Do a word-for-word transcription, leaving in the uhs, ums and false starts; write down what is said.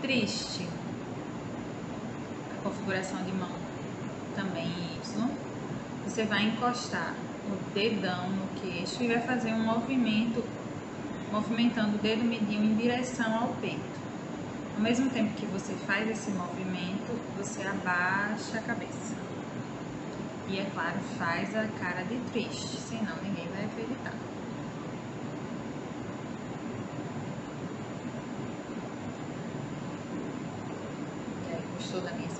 triste. A configuração de mão também em Y. Você vai encostar o dedão no queixo e vai fazer um movimento, movimentando o dedo mindinho em direção ao peito. Ao mesmo tempo que você faz esse movimento, você abaixa a cabeça. E, é claro, faz a cara de triste, senão ninguém vai acreditar. E aí, gostou da minha